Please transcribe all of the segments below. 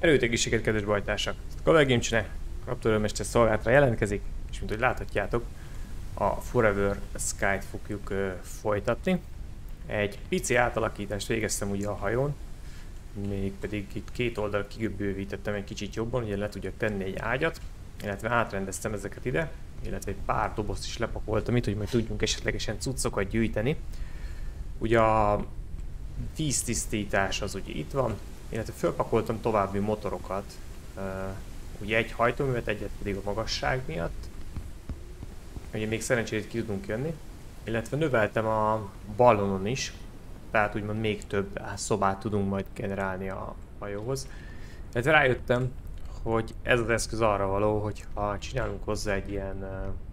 Erőtegészséget, kedves bajtársak! Kollégimcsne, Raptorőrmester szolgálatra jelentkezik, és mint hogy láthatjátok, a Forever Sky-t fogjuk folytatni. Egy pici átalakítást végeztem ugye a hajón, mégpedig itt két oldal kibővítettem egy kicsit jobban, ugye le tudjak tenni egy ágyat, illetve átrendeztem ezeket ide, illetve egy pár dobozt is lepakoltam itt, hogy majd tudjunk esetlegesen cuccokat gyűjteni. Ugye a víztisztítás az ugye itt van, illetve fölpakoltam további motorokat, ugye egy hajtóművet, egyet pedig a magasság miatt. Ugye még szerencsére ki tudunk jönni, illetve növeltem a ballonon is, tehát úgymond még több szobát tudunk majd generálni a hajóhoz. Illetve rájöttem, hogy ez az eszköz arra való, hogy ha csinálunk hozzá egy ilyen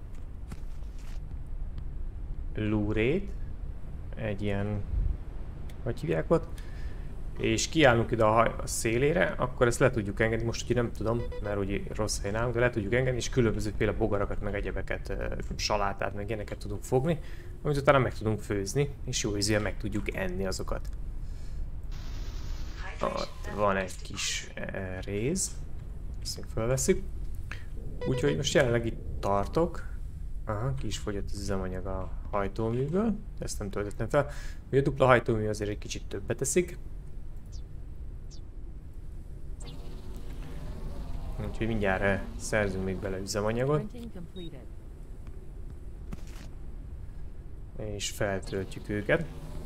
lúrét, egy ilyen, hogy hívják ott, és kiállunk ide a szélére, akkor ezt le tudjuk engedni, most ugye nem tudom, mert ugye rossz helyen állunk, de le tudjuk engedni, és különbözőféle bogarakat, meg egyebeket, salátát, meg ilyeneket tudunk fogni, amit utána meg tudunk főzni, és jó ízűen meg tudjuk enni azokat. Ott van egy kis réz, ezt még felveszünk. Úgyhogy most jelenleg itt tartok. Aha, ki is fogyott az üzemanyag a hajtóműből, ezt nem töltöttem fel. Ugye a dupla hajtómű azért egy kicsit többet teszik. Úgyhogy mindjárt szerzünk még bele üzemanyagot. És feltöltjük őket.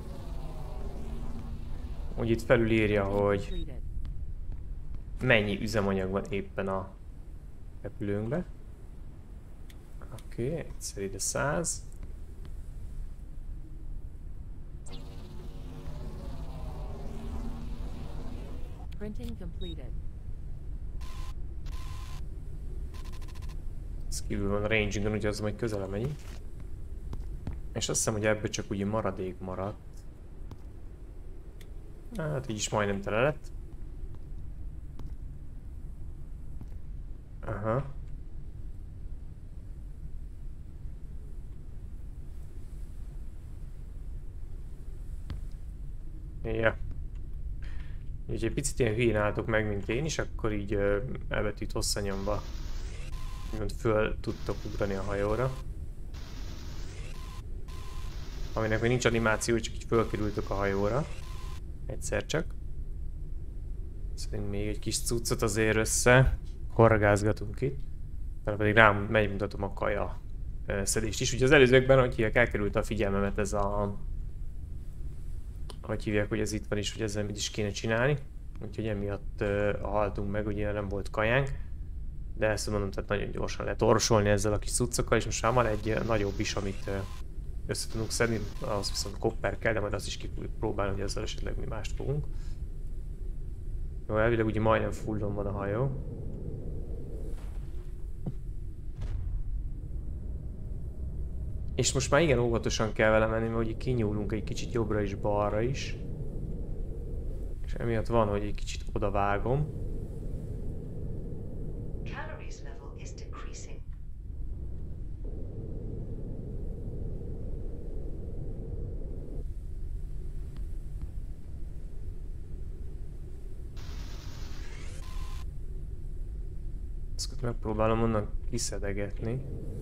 Úgy itt felül írja, hogy mennyi üzemanyag van éppen a repülőnkbe. Oké, egyszer ide 100. Printing completed. Ez kívül van a rangingen, úgyhogy az majd közelem megyünk. És azt hiszem, hogy ebből csak ugye maradék maradt. Hát így is majdnem tele lett. Aha. Ja. Úgyhogy egy picit ilyen hülyén álltok meg, mint én is, akkor így elbetűt hosszanyomba föl tudtok ugrani a hajóra. Aminek még nincs animáció, csak így fölkerültök a hajóra. Egyszer csak. Szerintem még egy kis cuccot azért össze horgázgatunk itt. Mert pedig rám megmutatom a kaja szedést is. Ugye az előzőkben, hogy hívják, elkerült a figyelmemet ez a... Hogy hívják, hogy ez itt van is, hogy ezzel mit is kéne csinálni. Úgyhogy emiatt haltunk meg, ugye nem volt kajánk. De ezt mondom, tehát nagyon gyorsan lehet orvosolni ezzel a kis cuccokkal, és most már van egy nagyobb is, amit össze tudunk szedni, ahhoz viszont kopper kell, de majd azt is ki fogjuk próbálni, hogy ezzel esetleg mi mást fogunk. Jó, elvileg ugye majdnem fullon van a hajó. És most már igen óvatosan kell vele menni, mert ugye kinyúlunk egy kicsit jobbra is, balra is. És emiatt van, hogy egy kicsit oda vágom. Ezt megpróbálom onnan kiszedegetni.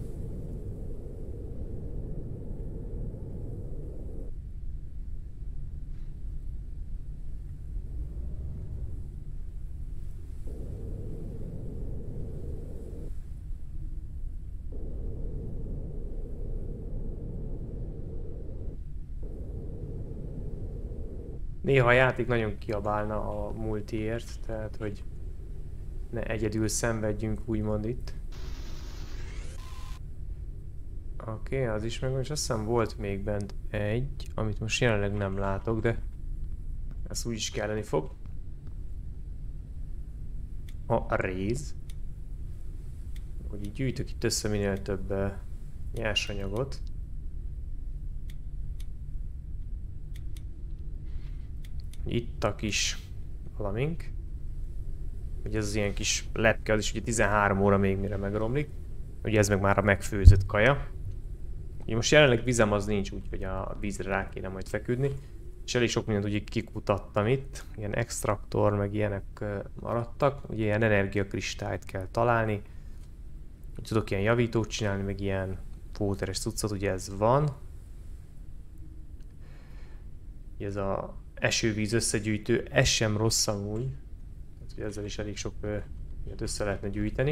Néha a játék nagyon kiabálna a multiért, tehát hogy ne egyedül szenvedjünk, úgymond itt. Oké, az is meg, és azt hiszem volt még bent egy, amit most jelenleg nem látok, de ez úgy is kelleni fog. A réz. Hogy így gyűjtök itt össze minél több nyersanyagot. Itt a kis valamink. Ugye ez az ilyen kis lepke, az is ugye 13 óra még mire megromlik. Ugye ez meg már a megfőzött kaja. Ugye most jelenleg vizem az nincs, úgyhogy a vízre rá kéne majd feküdni. És elég sok mindent ugye kikutattam itt, ilyen extraktor, meg ilyenek maradtak. Ugye ilyen energiakristályt kell találni. Tudok ilyen javítót csinálni, meg ilyen fóteres cuccot, ugye ez van. Ez a esővíz összegyűjtő, ez sem rossz amúgy. Hát, ezzel is elég sok ilyet össze lehetne gyűjteni.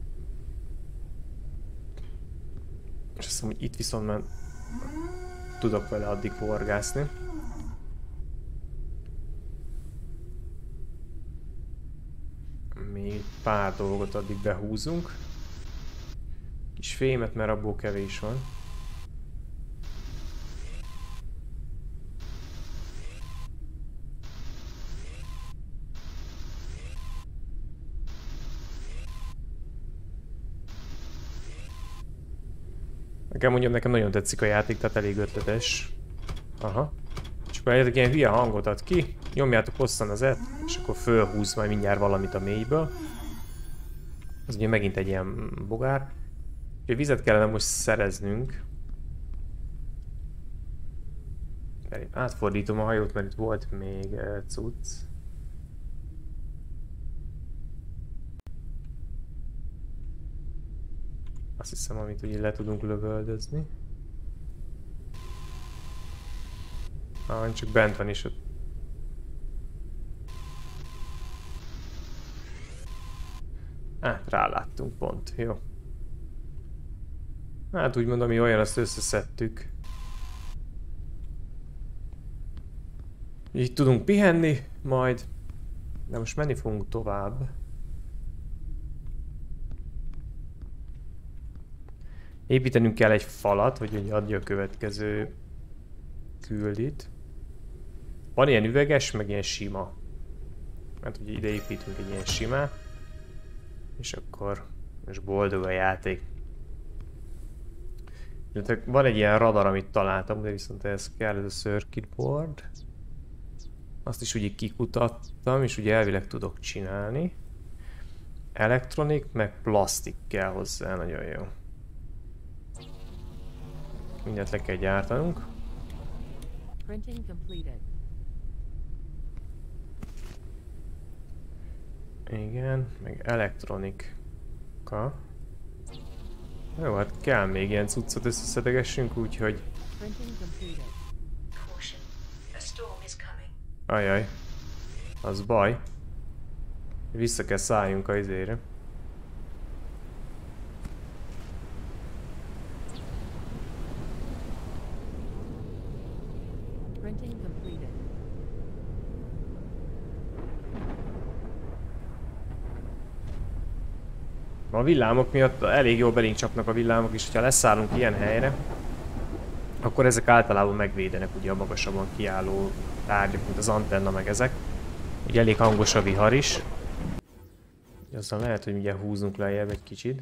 És azt hiszem, hogy itt viszont már tudok vele addig horgászni. Még pár dolgot addig behúzunk. Kis fémet, mert abból kevés van. Nekem nagyon tetszik a játék, tehát elég ötletes. Aha. És akkor egy ilyen hülye hangot ad ki, nyomjátok hosszan az et, és akkor fölhúz majd mindjárt valamit a mélyből. Ez ugye megint egy ilyen bogár. Úgyhogy vizet kellene most szereznünk. Átfordítom a hajót, mert itt volt még cucc. Azt hiszem, amit ugye le tudunk lövöldözni. Csak bent van is ott. Ráláttunk pont, jó. Hát úgy mondom, hogy olyan, azt összeszedtük. Így tudunk pihenni majd. De most menni fogunk tovább. Építenünk kell egy falat, hogy adja a következő küldit. Van ilyen üveges, meg ilyen sima. Hát ugye ide építünk egy ilyen simát. És akkor most boldog a játék. Van egy ilyen radar, amit találtam, de viszont ez kell, ez a circuit board. Azt is ugye kikutattam, és ugye elvileg tudok csinálni. Elektronik, meg plastik kell hozzá, nagyon jó. Mindent le kell gyártanunk. Printing completed. Igen, meg elektronika. Jó, hát kell még ilyen cuccot összeszedegessünk, úgyhogy... Ajaj. Az baj. Vissza kell szálljunk a izére. A villámok miatt elég jól belénk csapnak a villámok is, hogyha leszállunk ilyen helyre, akkor ezek általában megvédenek ugye a magasabban kiálló tárgyak, mint az antenna meg ezek. Ugye elég hangos a vihar is. Azzal lehet, hogy ugye húzunk lejjebb egy kicsit.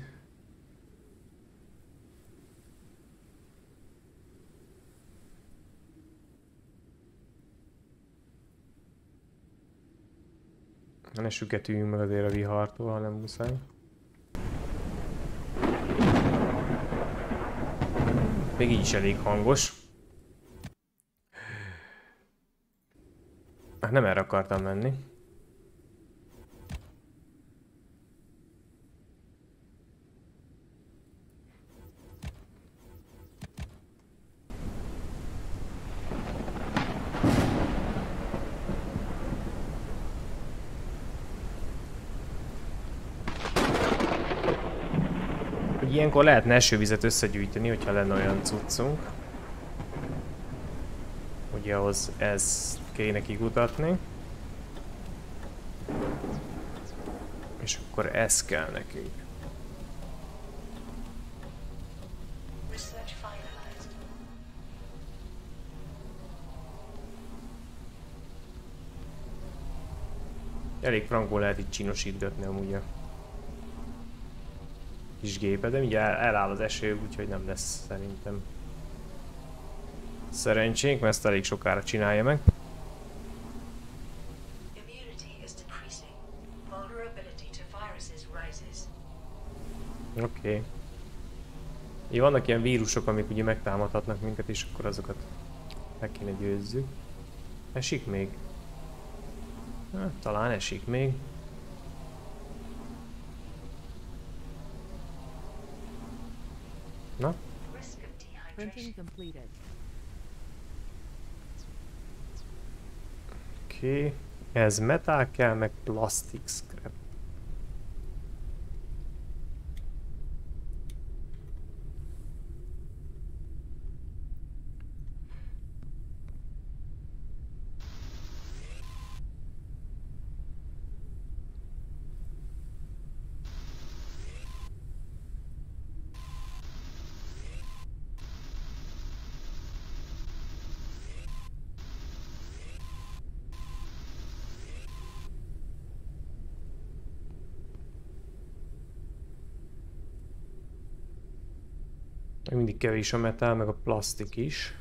Ne süketüljünk meg azért a vihartól, ha nem muszáj. Még így is elég hangos. Nem erre akartam menni. Ilyenkor lehetne esővizet összegyűjteni, hogyha lenne olyan cuccunk. Ugye ahhoz ez kéne kikutatni. És akkor ez kell nekünk. Elég frankból lehet itt csinosítgatni amúgy a kis gépet, de mindjárt eláll az eső, úgyhogy nem lesz szerintem szerencsénk, mert ezt elég sokára csinálja meg. Oké. Jó, vannak ilyen vírusok, amik ugye megtámadhatnak minket, és akkor azokat meg kéne győzzük. Esik még? Talán esik még. Na? Printing completed. Oké. Ez metál kell, meg plastic scrap. Még mindig kevés a metál, meg a plastik is.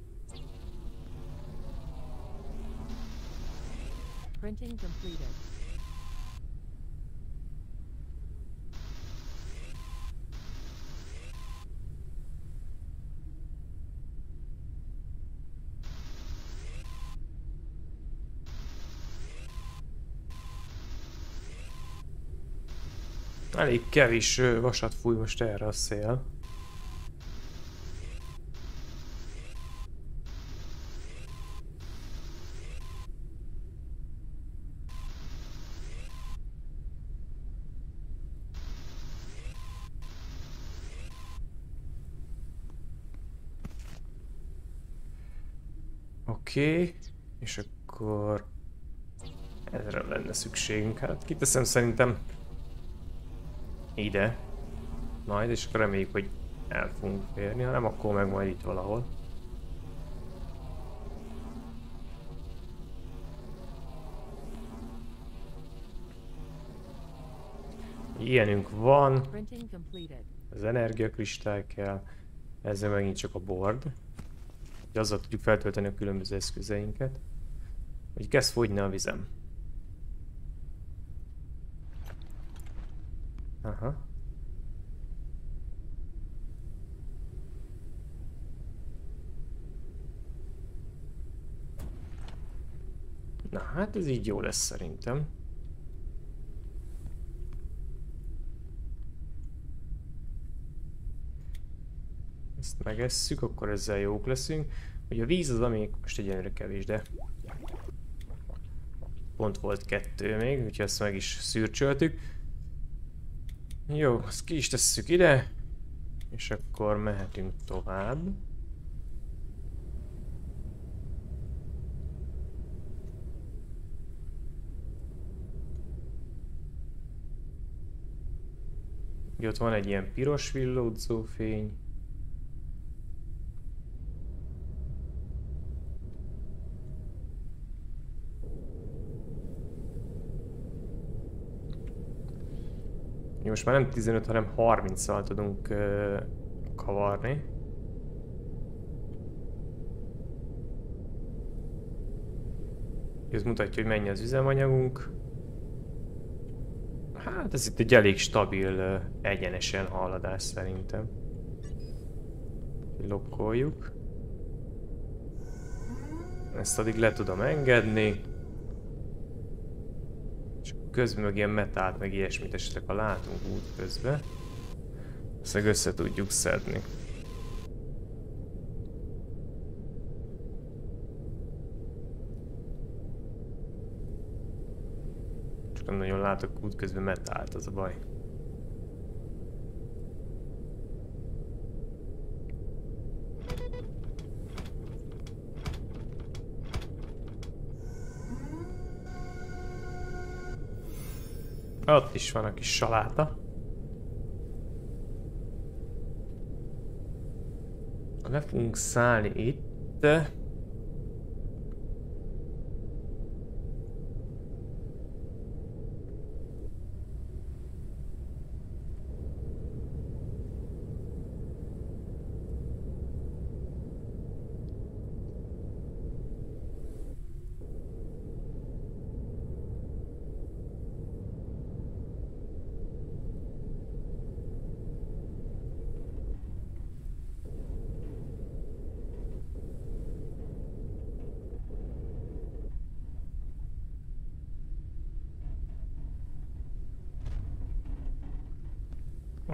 Printing completed. Elég kevés vasat fúj most erre a szél. Oké, és akkor ezre lenne szükségünk. Hát kiteszem szerintem ide. Majd, és akkor reméljük, hogy el fogunk férni, ha nem, akkor meg majd itt valahol. Ilyenünk van. Printing completed. Az energiakristály kell. Ezzel megint csak a board. Hogy azzal tudjuk feltölteni a különböző eszközeinket. Hogy kezd fogyni a vizem. Aha. Na hát ez így jó lesz szerintem. Ezt megesszük, akkor ezzel jók leszünk. Ugye a víz az, ami most egyenlőre kevés, de pont volt 2 még, úgyhogy ezt meg is szürcsöltük. Jó, ezt ki is tesszük ide, és akkor mehetünk tovább. Ugye ott van egy ilyen piros villódzó fény. Most már nem 15, hanem 30-szal tudunk kavarni. Ez mutatja, hogy mennyi az üzemanyagunk. Hát ez itt egy elég stabil, egyenesen haladás szerintem. Lokkoljuk. Ezt addig le tudom engedni. És közben meg ilyen metált, meg ilyesmit esetleg, ha látunk út közben, ezt meg össze tudjuk szedni. Csak nem nagyon látok út közben metált, az a baj. Ott is van a kis saláta. Le fogunk szállni itt.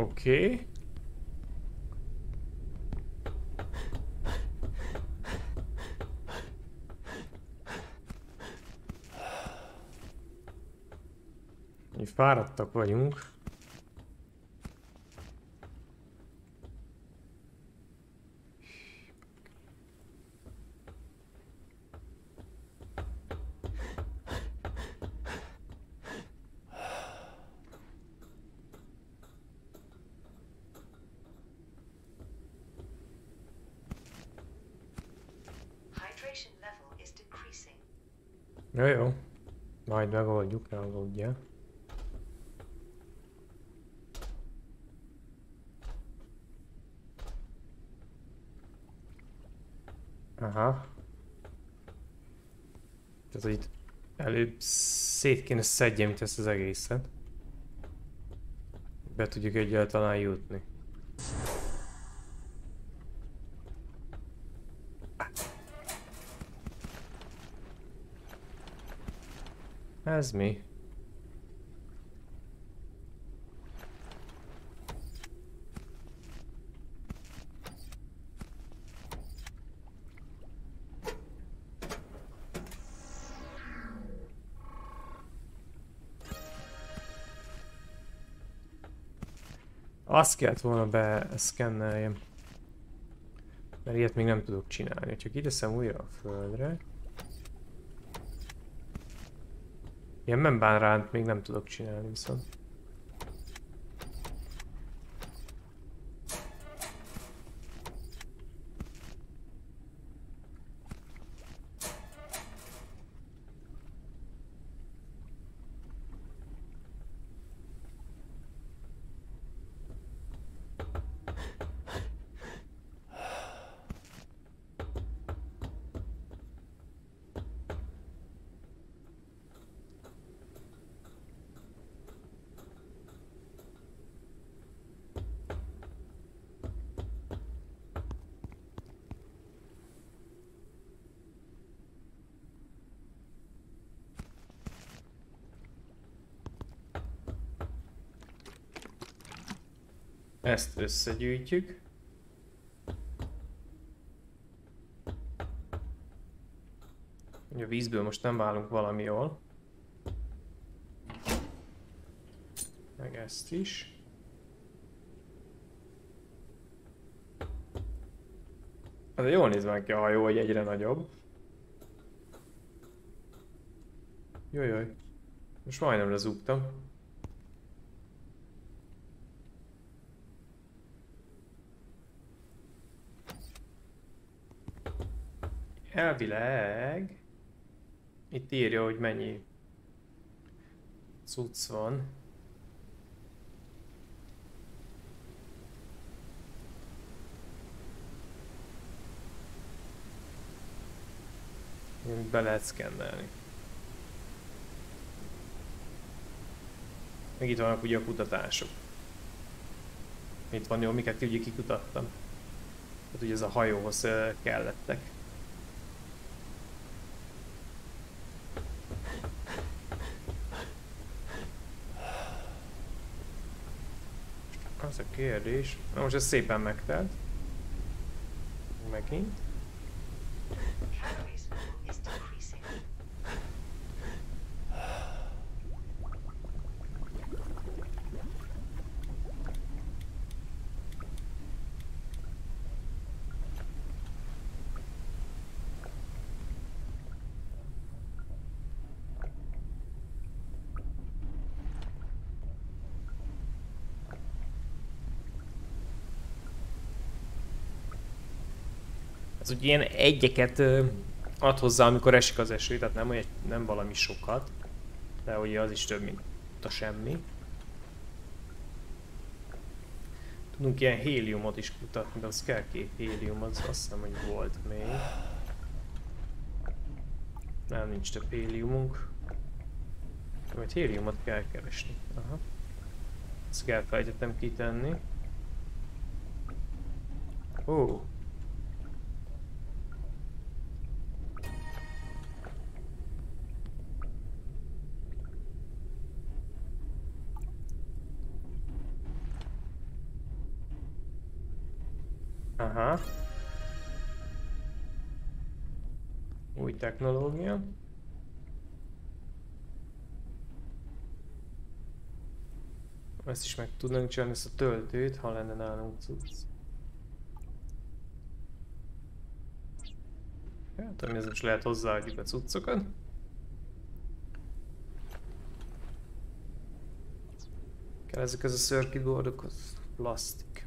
Oké. Mi fáradtak vagyunk. Hydration level is decreasing. Jó, jó. Majd megoldjuk, ne aggódjál. Aha. Tehát, hogy itt előbb szét kéne szedjem itt ezt az egészet. Be tudjuk egyáltalán jutni. Ez mi? Azt kellett volna beszkenneljem. Mert ilyet még nem tudok csinálni. Csak kiteszem újra a földre. Ilyen membánránt még nem tudok csinálni viszont. Ezt összegyűjtjük. Ugye a vízből most nem válunk valami jól. Meg ezt is. Hát jól néz meg ki a hajó, hogy egyre nagyobb. Jajjaj. Most majdnem lezúgtam. Elvileg itt írja, hogy mennyi cucc van. Amit be lehet szkennelni. Meg itt vannak ugye a kutatások. Itt van jó, miket ugye kikutattam. Tehát ugye ez a hajóhoz kellettek. Az a kérdés. Na most ez szépen megtelt. Megint. Calories level is decreasing. Ez ugye ilyen egyeket ad hozzá, amikor esik az eső, tehát nem valami sokat. De ugye az is több, mint a semmi. Tudunk ilyen héliumot is kutatni, de az kell 2 hélium, az azt hiszem, hogy volt még. Nem, nincs több héliumunk. Majd héliumot kell keresni. Aha. Ezt kell felejtettem kitenni. Ó. Aha. Új technológia. Ezt is meg tudnánk csinálni, ezt a töltőt, ha lenne nálunk cucc. Hát, természetesen lehet hozzáadjuk a cuccokat. Kell ezek az a circuit boardok, az plastik.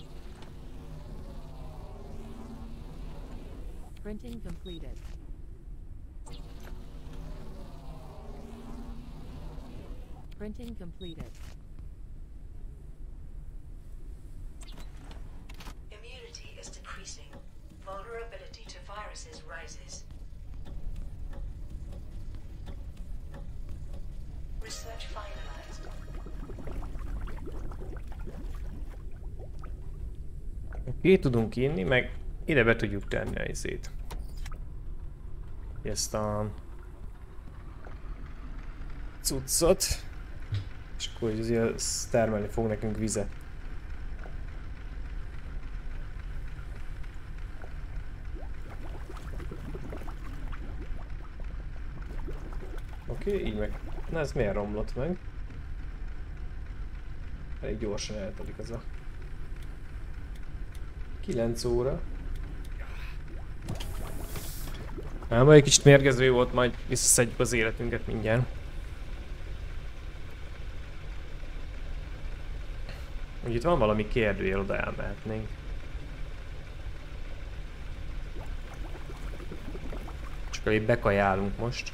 Printing completed. Printing completed. Immunity is decreasing. Vulnerability to viruses rises. Research finalized. Ki tudunk inni, meg ide be tudjuk tenni a izét. Ezt a cuccot. És akkor azért termelni fog nekünk vizet. Oké, így meg. Na ez miért romlott meg? Elég gyorsan eltelik az a 9 óra. Ám egy kicsit mérgező volt, majd visszaszedjük az életünket mindjárt. Úgy itt van valami kérdőjel, oda elmehetnénk. Csak itt bekajálunk most.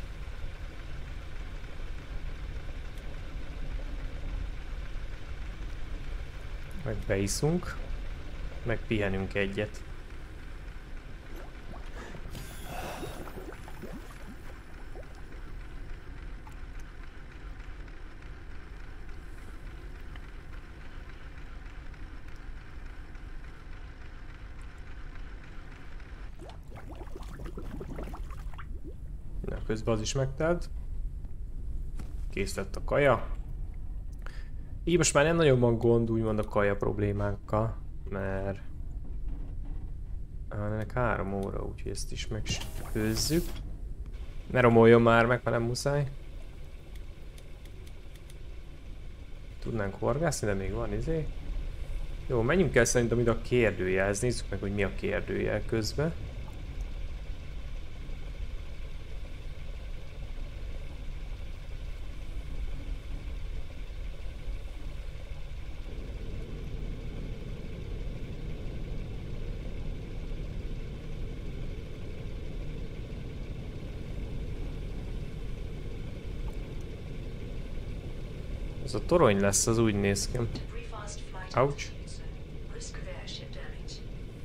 Meg beiszunk. Meg pihenünk egyet. Na, közben az is megtelt. Kész lett a kaja. Így most már nem nagyon van gond úgymond a kaja problémánkkal, mert ennek 3 óra, úgyhogy ezt is megfőzzük. Ne romoljon már meg, ha nem muszáj. Tudnánk horgászni, de még van izé. Jó, menjünk el szerintem ide a kérdőjelhez, nézzük meg, hogy mi a kérdőjel közben. Ez a torony lesz, az úgy néz ki. Pre-fast flight Ouch. options. Risk of airship damage.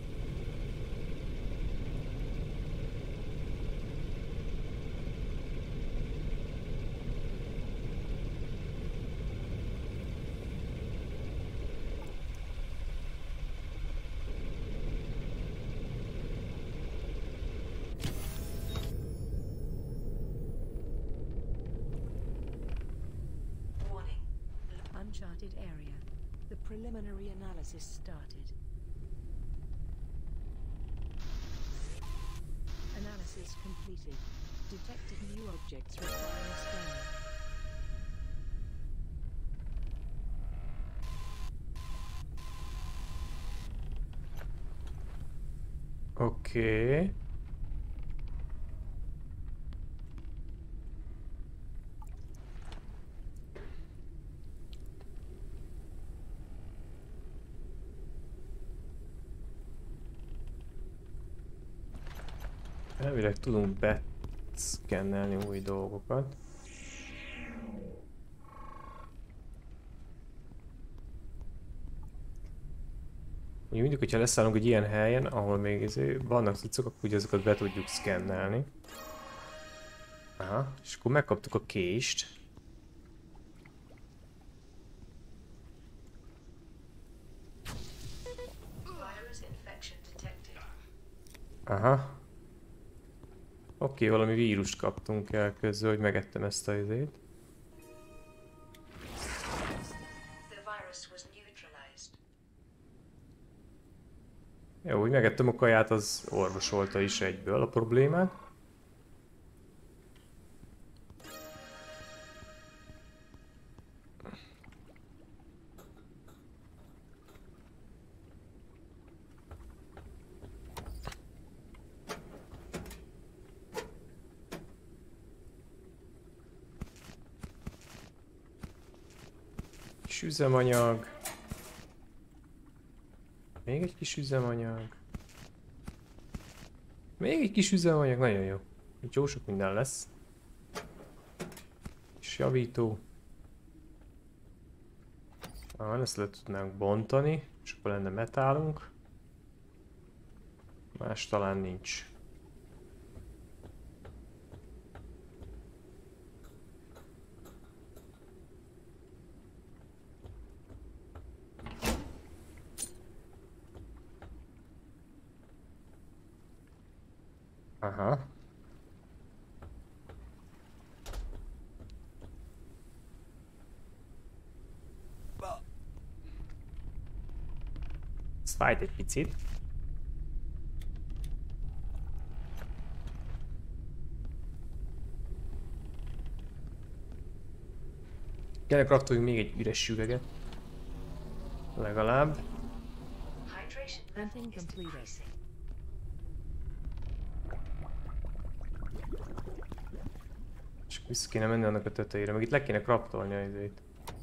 Warning. Uncharted area. The preliminary analysis started. Analysis completed. Detected new objects requiring scanning. Oké. Elvileg tudunk beszkennelni új dolgokat. Úgy mindig, hogyha leszállunk egy ilyen helyen, ahol még vannak cuccok, akkor ugye azokat be tudjuk szkennelni. Aha, és akkor megkaptuk a kést. Virus infection detected. Aha. Oké, valami vírust kaptunk el közül, hogy megettem ezt a izét. The virus was neutralized. Jó, hogy megettem a kaját, az orvosolta is egyből a problémát. Kis üzemanyag. Még egy kis üzemanyag. Még egy kis üzemanyag, nagyon jó. Itt jó sok minden lesz. Kis javító. Ezt le tudnánk bontani, és akkor lenne metálunk. Más talán nincs. Aha. Ez fájt egy picit. Gyere, kraftoljunk még egy üres üveget. Legalább. Hydration level Printing is completed. decreasing. Csak vissza kéne menni annak a tetejére, meg itt le kéne kraftolni a izét.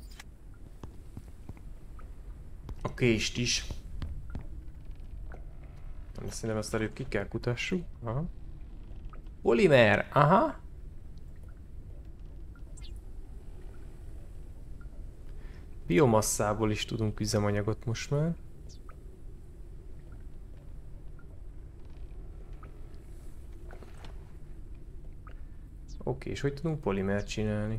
A kést is. Szerintem ezt előbb ki kell kutassuk. Aha. Polimer, aha. Biomasszából is tudunk üzemanyagot most már. Oké, és hogy tudunk polimert csinálni?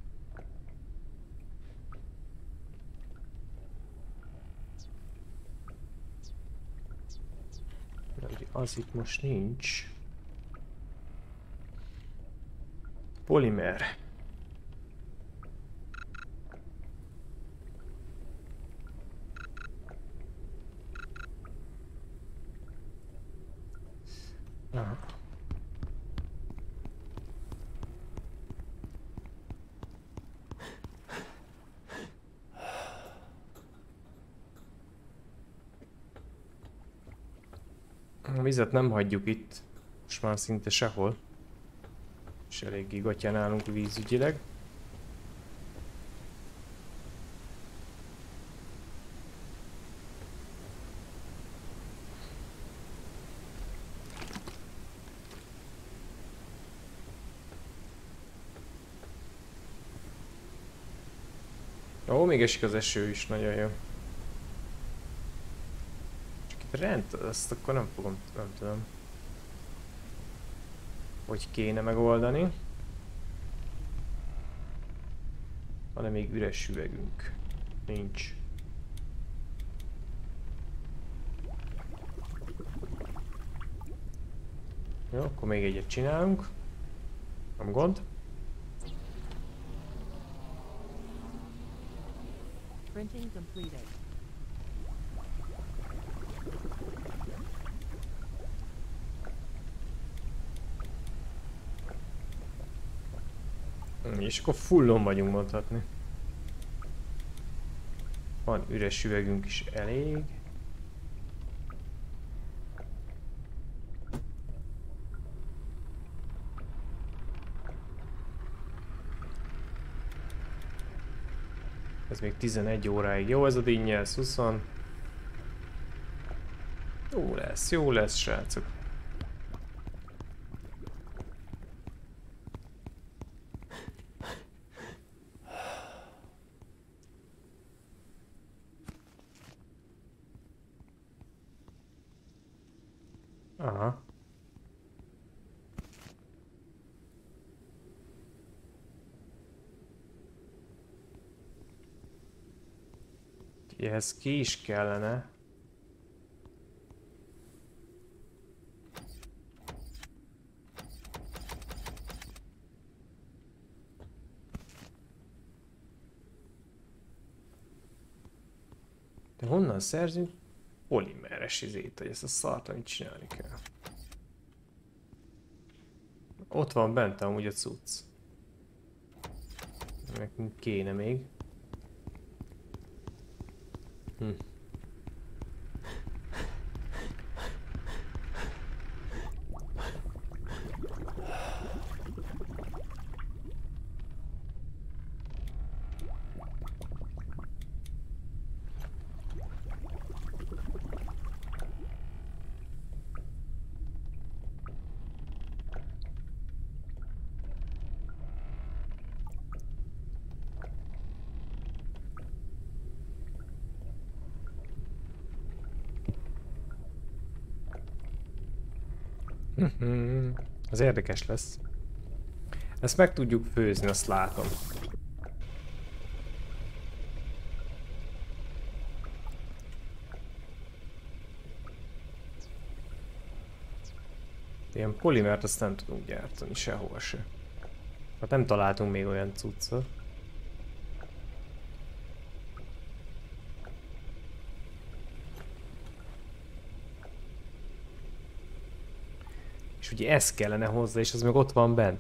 De ugye az itt most nincs. Polimer. Aha. A vizet nem hagyjuk itt, most már szinte sehol. És eléggé gatyán állunk vízügyileg. Ó, még esik az eső is, nagyon jó. Csak itt rend, azt akkor nem fogom, nem tudom. Hogy kéne megoldani. Van-e még üres üvegünk? Nincs. Jó, akkor még egyet csinálunk. Nem gond. Printing completed. És akkor fullon vagyunk, mondhatni. Van üres üvegünk is elég. Ez még 11 óráig. Jó ez a dinnyelsz, 20. Jó lesz, srácok. Aha. Ehhez ki is kellene. De honnan szerzünk polimeres izét, hogy ezt a szart, amit csinálni kell. Ott van bent amúgy a cucc. Nekünk kéne még. Az érdekes lesz. Ezt meg tudjuk főzni, azt látom. Ilyen polimert azt nem tudunk gyártani sehova se. Hát nem találtunk még olyan cuccot. És ugye ez kellene hozzá, és az meg ott van bent.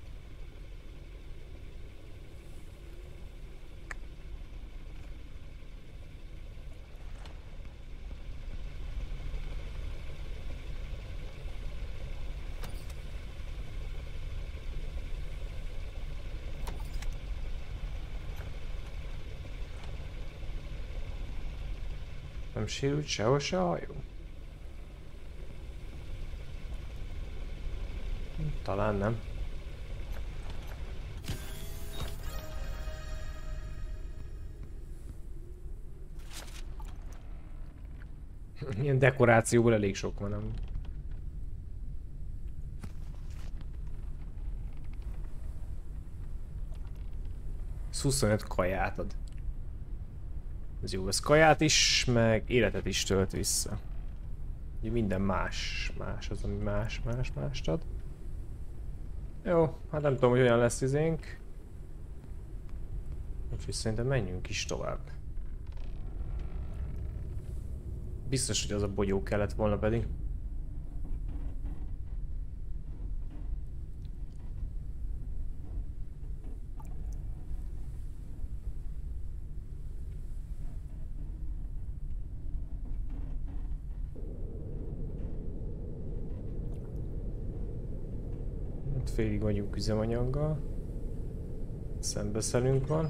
Nem sérült sehol se a hajó? Talán nem. Ilyen dekorációból elég sok van, nem? Ez 25 kaját ad. Ez jó, ez kaját is, meg életet is tölt vissza. Ugye minden más az, ami mást ad. Jó, hát nem tudom, hogy olyan lesz izénk. Úgyhogy szerintem menjünk is tovább. Biztos, hogy az a bogyó kellett volna pedig. Félig vagyunk üzemanyaggal. Szembeszelünk van.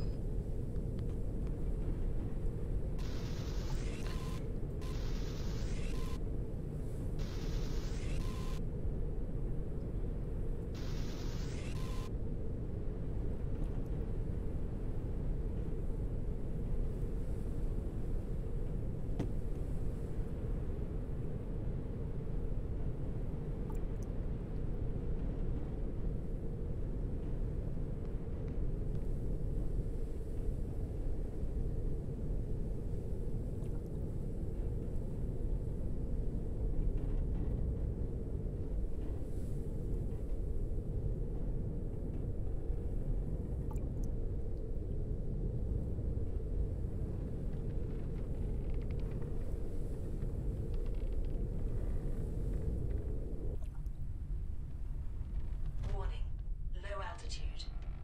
Warning. Low altitude.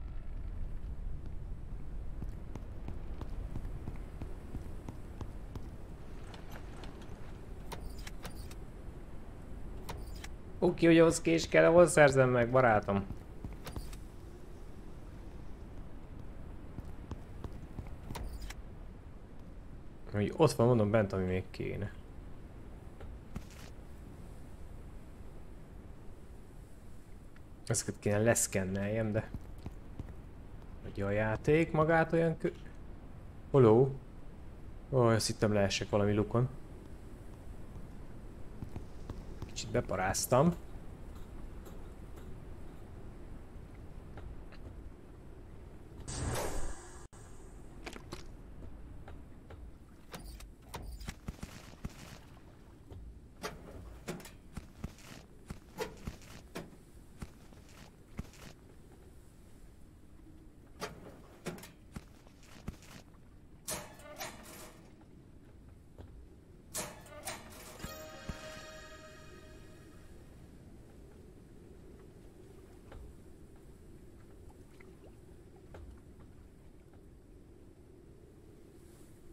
Oké, hogy ahhoz kés kell, ahol szerzem meg, barátom. Hogy ott van, mondom, bent, ami még kéne. Ezeket kéne leszkenneljem, de... Hogy a játék magát olyan Holó? Ó, azt hittem leesek valami lukon. Kicsit beparáztam.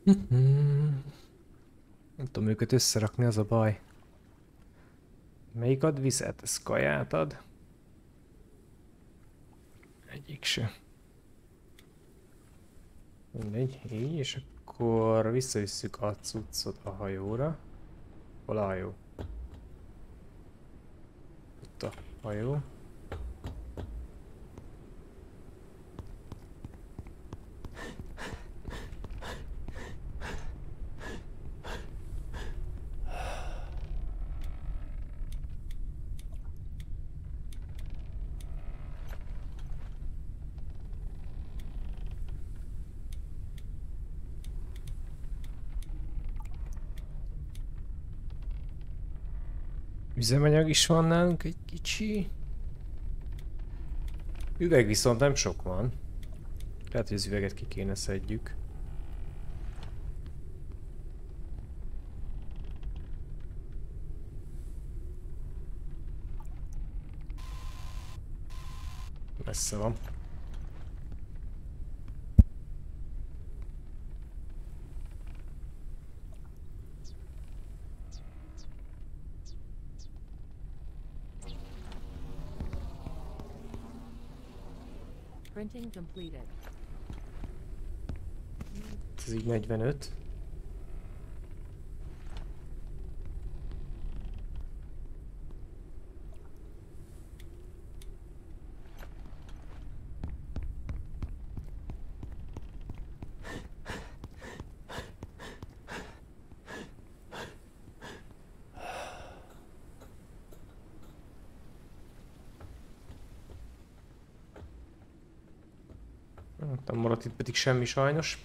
Nem tudom őket összerakni, az a baj. Melyik ad vizet? Ez kaját ad? Egyik se. Mindegy, így, és akkor visszavisszük a cuccot a hajóra. Hol a hajó? Ott a hajó. Üzemanyag is van nálunk egy kicsi. Üveg viszont nem sok van. Lehet, hogy az üveget ki kéne szedjük. Messze van. Printing completed. Ez így 45. Nem maradt itt pedig semmi sajnos.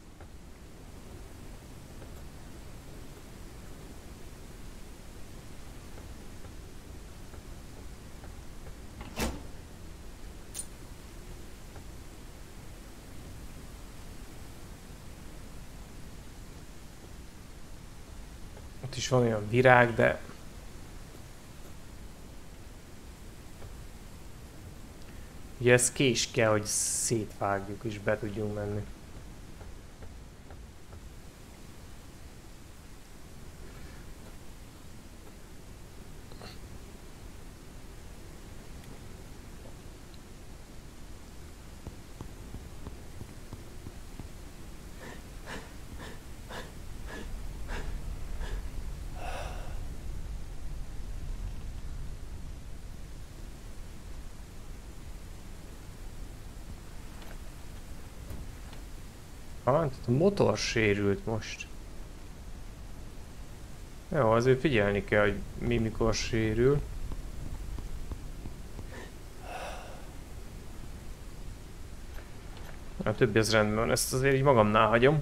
Ott is van olyan virág, de ugye ez kés kell, hogy szétvágjuk és be tudjunk menni. Hát, a motor sérült most. Jó, azért figyelni kell, hogy mi mikor sérül. A többi az rendben van, ezt azért így magamnál hagyom.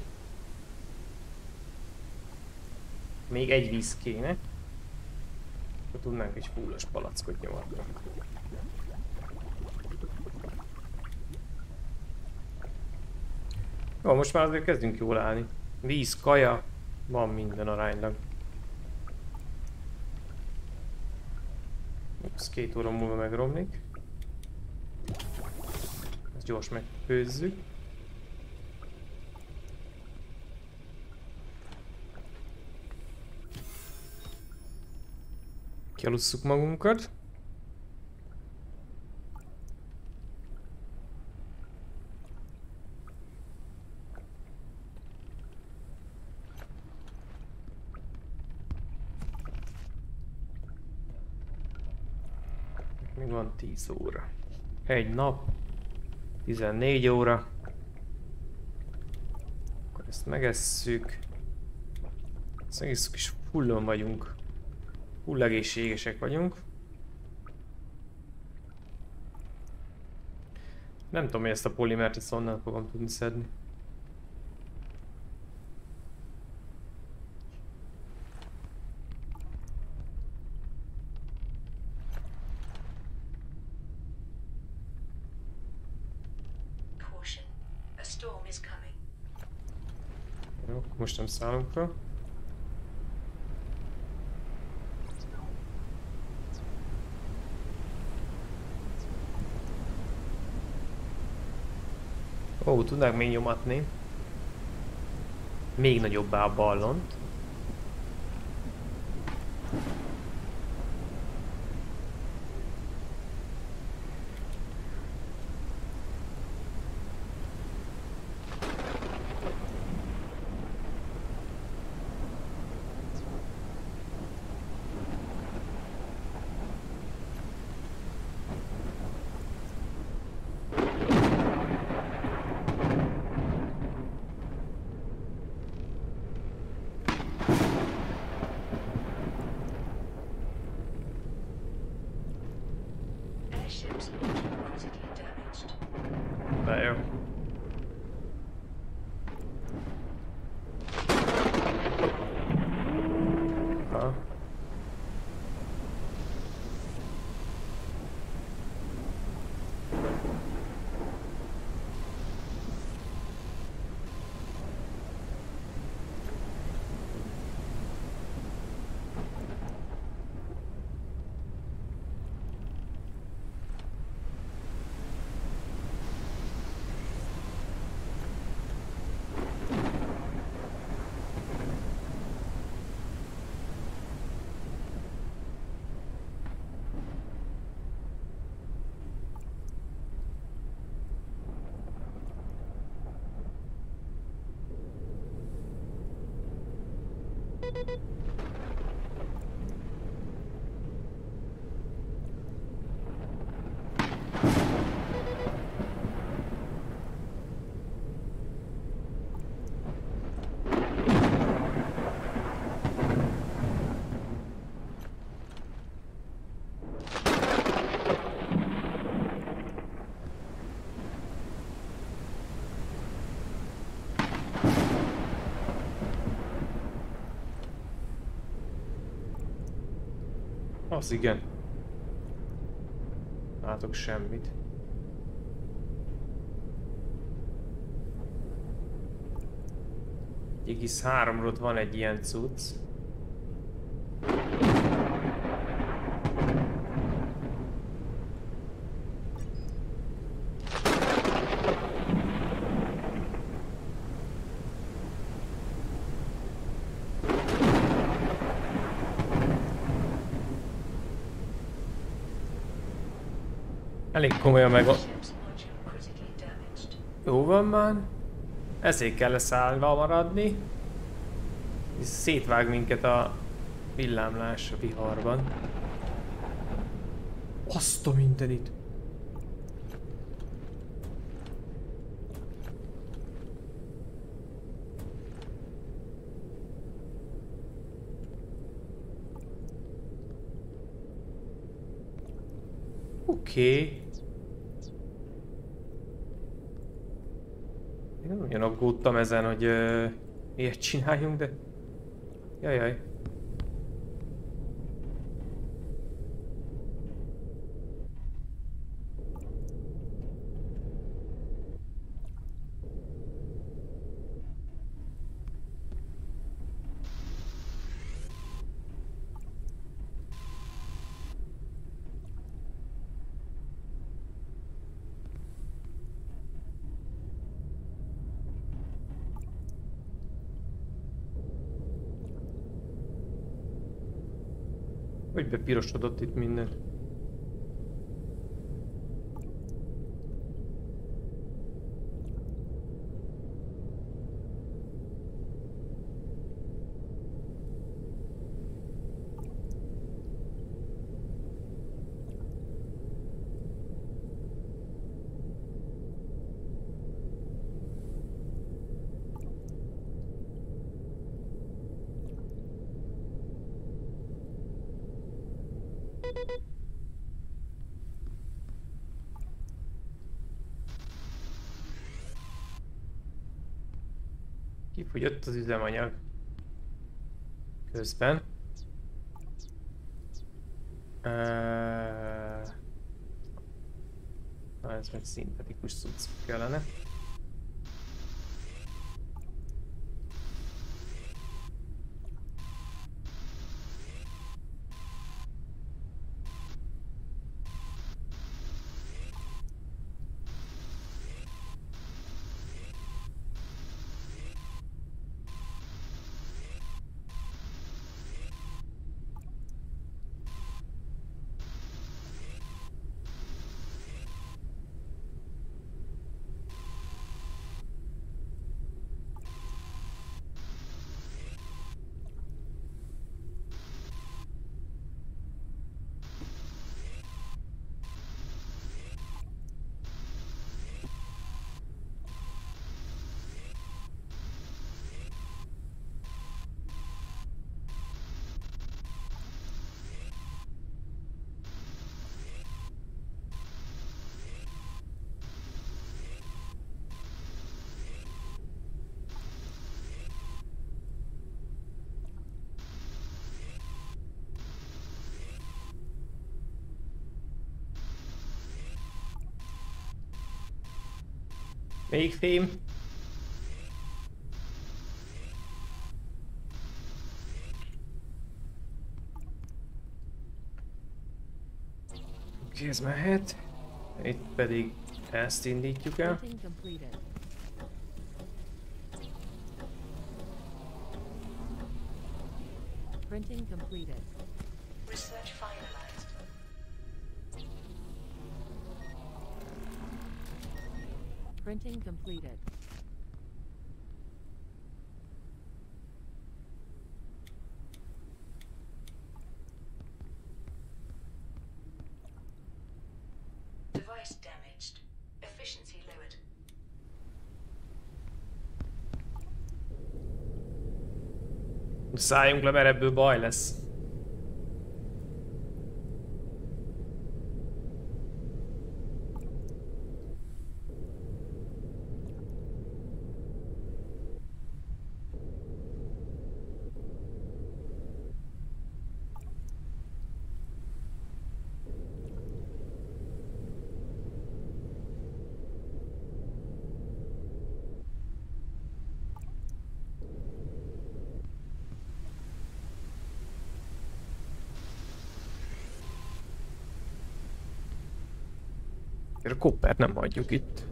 Még egy víz kéne. Akkor tudnánk egy fullos palackot nyomatni. Jó, most már azért kezdünk jól állni. Víz, kaja, van minden aránylag. Ups, 2 óra múlva megromlik. Ezt gyors megfőzzük. Kialusszuk magunkat. Még van 10 óra. Egy nap. 14 óra. Akkor ezt megesszük. Ezt megesszük és fullon vagyunk. Full egészségesek vagyunk. Nem tudom, hogy ezt a polimert ezt onnan fogom tudni szedni. Caution. A storm is coming. Jó, most nem szállunk fel. Ó, tudnánk még nyomatni. még nagyobbá a ballont. Airships launching critically damaged. De jó. Ha. Az igen. Látok semmit. Egész 3-ról ott van egy ilyen cucc. Elég komolyan meg... Ships launching critically damaged. Jó van már. Ezért kell leszállva maradni. És szétvág minket a villámlás a viharban. Azt a mindenit! Oké. Én nem olyan aggódtam ezen, hogy ilyet csináljunk, de... Jajjaj. Hogy bepirosodott itt minden. Kifogyott az üzemanyag. Közben. Ez meg szintetikus cucc kellene. Még fém. Oké, ez mehet. Itt pedig ezt indítjuk el. Printing completed. Printing completed. Research finalized. Printing completed. Device damaged. Efficiency lowered. Szálljunk le, mert ebből baj lesz. A koppert nem hagyjuk itt.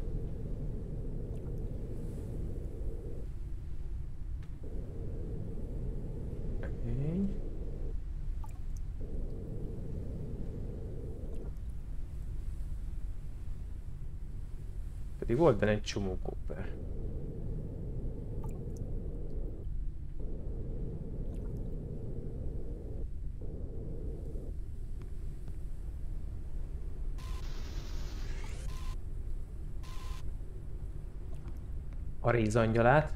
Pedig volt benne egy csomó kopper. A rézangyalát.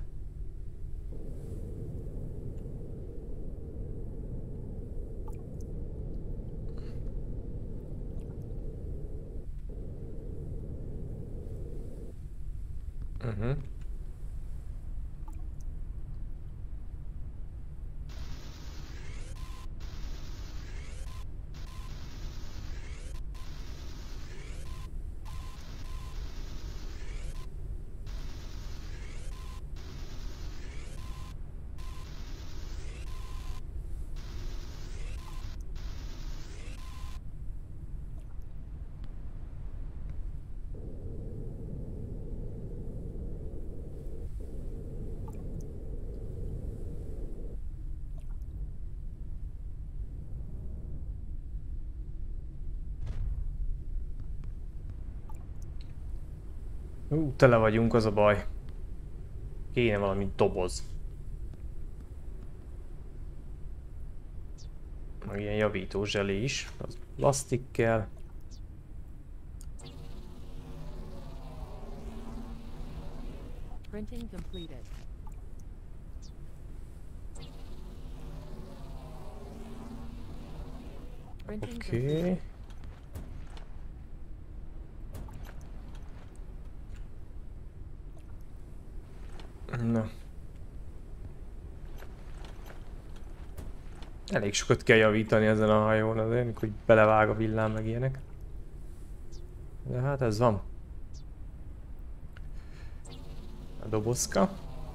Tele vagyunk, az a baj. Kéne valami doboz. Meg ilyen javító zselé is. Az plastik kell. Printing completed. Printing completed. Oké. Na. Elég sokat kell javítani ezen a hajón azért, hogy belevág a villám meg ilyenek. De hát ez van. A dobozka.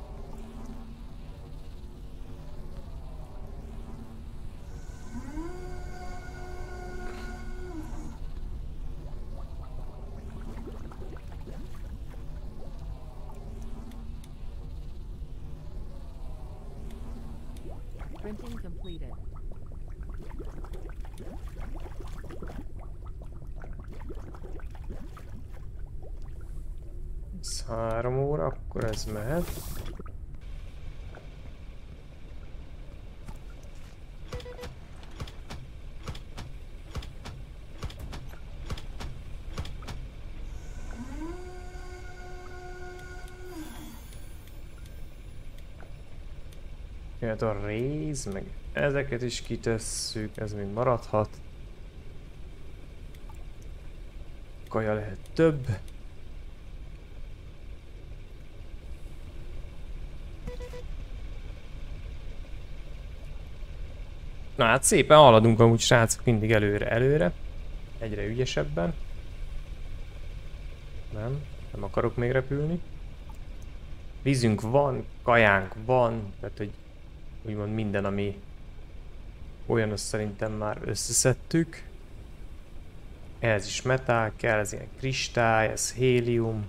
Printing completed. Ez 3 óra, akkor ez mehet. Jöhet a réz, meg ezeket is kitesszük, ez még maradhat. Kaja lehet több. Na hát szépen haladunk amúgy, srácok, mindig előre. Egyre ügyesebben. Nem akarok még repülni. Vízünk van, kajánk van, tehát hogy úgymond minden, ami olyan, azt szerintem már összeszedtük. Ez is metál kell, ez ilyen kristály, ez hélium.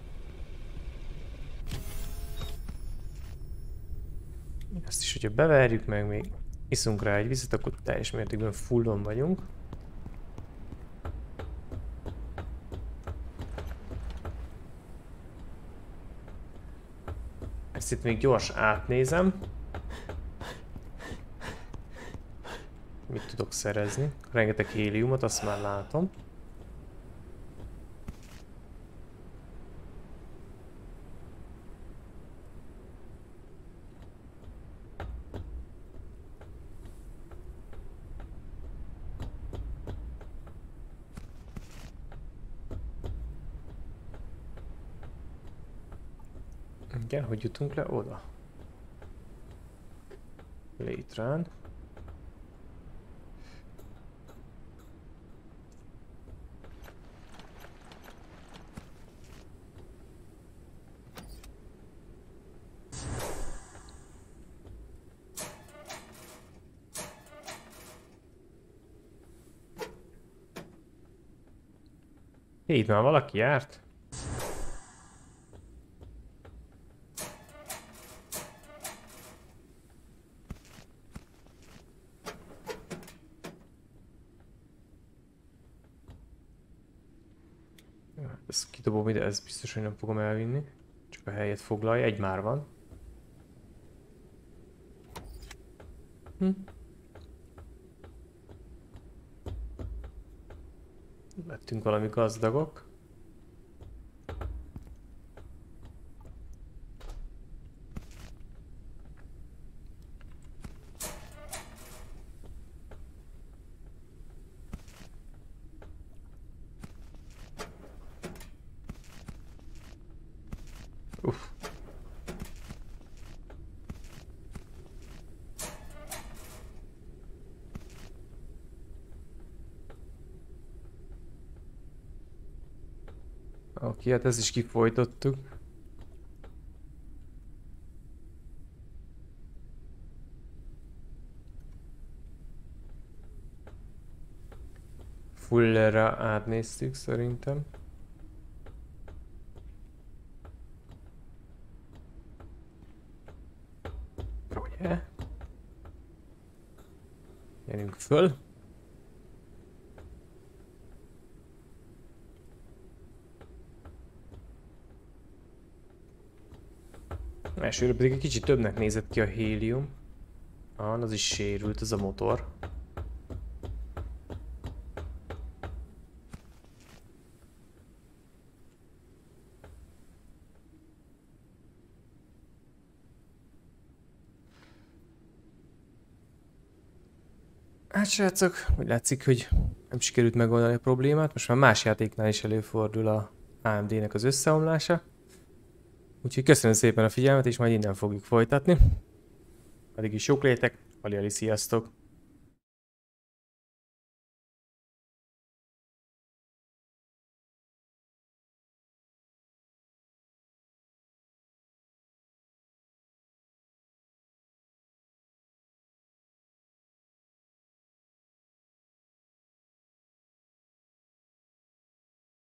Ezt is, hogyha beverjük, meg még iszunk rá egy vizet, akkor teljes mértékben fullon vagyunk. Ezt itt még gyors átnézem. Mit tudok szerezni? Rengeteg héliumot, azt már látom. Igen, hogy jutunk le oda? Létrán. Hé, itt már valaki járt? Ezt kidobom ide, ez biztos, hogy nem fogom elvinni. Csak a helyet foglalja, egy már van. Lettünk valami gazdagok. Uff. Oké, hát ezt is kifolytottuk. Fullra átnéztük szerintem. Ugye? Gyerünk föl. Elsőre pedig egy kicsit többnek nézett ki a hélium. Az is sérült, ez a motor. Hát srácok, úgy látszik, hogy nem sikerült megoldani a problémát. Most már más játéknál is előfordul a AMD-nek az összeomlása. Úgyhogy köszönöm szépen a figyelmet, és majd innen fogjuk folytatni. Addig is jók létek, Ali, sziasztok!